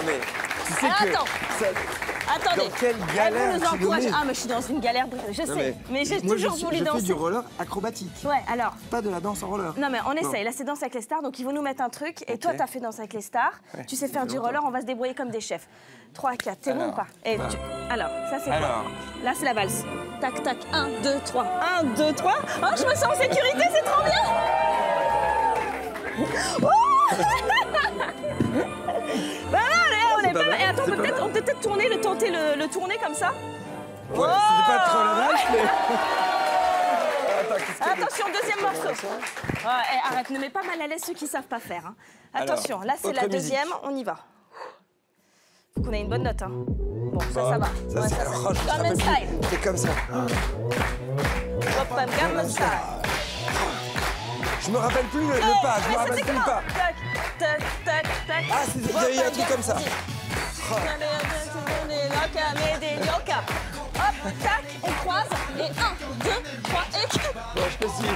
mais tu sais que... Attends. Ça... Attendez. Dans quelle galère vous nous tu nous encouragez. mets. Ah, mais je suis dans une galère, je sais. Mais j'ai toujours voulu danser. Je fais du roller acrobatique. Ouais, alors. Pas de la danse en roller. Non, mais on essaye. Là, c'est Danse avec les stars, donc ils vont nous mettre un truc. Et toi, t'as fait Danse avec les stars. Ouais. Tu sais faire du roller, on va se débrouiller comme des chefs. 3, 4, c'est bon ou pas? Et tu... Alors, ça, c'est quoi? Là, c'est la valse. Tac, tac, 1, 2, 3. 1, 2, 3. Oh, je me sens en sécurité, c'est trop bien! Oh bah non, on est pas mal. Et attends, on peut peut-être tourner, tenter le tourner comme ça. Ouais, c'était pas trop la vache, mais... Attention, deuxième morceau. Ouais, arrête, ne mets pas mal à l'aise ceux qui savent pas faire. Hein. Attention, là c'est la deuxième, on y va. Faut qu'on ait une bonne note. Hein. Bon, ça va. Ça, c'est Gangnam Style. C'est comme ça. Hop, Gangnam Style. Je me rappelle plus le pas, je me rappelle plus le pas. Tac, tac, tac, tac. Ah, il y a eu un truc comme ça. Hop, tac, on croise, et 1, 2, 3, et 4. Bon, je te suis.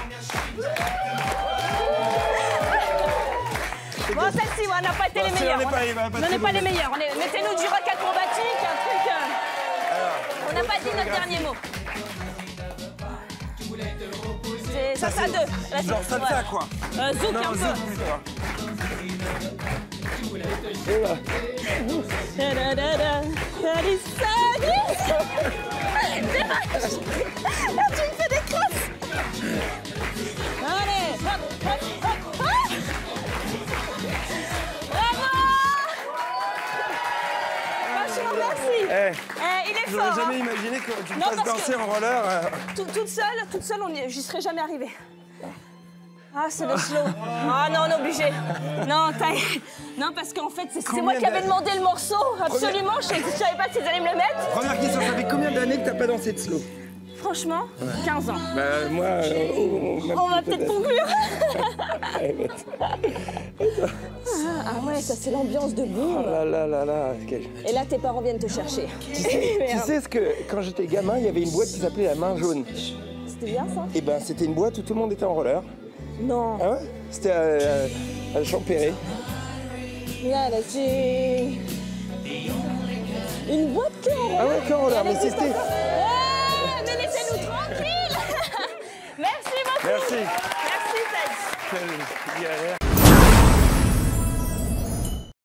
Bon, celle-ci, on n'a pas été les meilleurs. On n'est pas les meilleurs. Mettez-nous du rock acrobatique, un truc... On n'a pas dit notre dernier mot. Ça, c'est à 2. Genre salsa, quoi. Zouk un peu. Et là. Là, tu me fais des crosses. Allez, hop, hop, hop, hop. Bravo. Franchement, merci. Il est fort. J'aurais jamais imaginé que tu me fasses danser en roller. Toute seule, j'y serais jamais arrivée. Ah, c'est le slow. Ah non, on est obligé. Non, non, parce qu'en fait, c'est moi qui avais demandé le morceau. Absolument, je savais pas s'ils allaient me le mettre. Première question, ça fait combien d'années que t'as pas dansé de slow? Franchement, 15 ans. Bah, moi... on va peut-être conclure. Ah ouais, ça c'est l'ambiance de boum. Oh là là là là. Et là, tes parents viennent te chercher. Tu sais ce que, quand j'étais gamin, il y avait une boîte qui s'appelait la Main Jaune. C'était bien ça? Et ben, c'était une boîte où tout le monde était en roller. Non. Ah ouais? C'était à Champéret. Là, c'est... Une boîte que en roller. Ah ouais, que en roller, mais c'était... Ouais, mais laissez-nous tranquilles. Merci beaucoup. Merci. Merci, Thais. Quelle galère.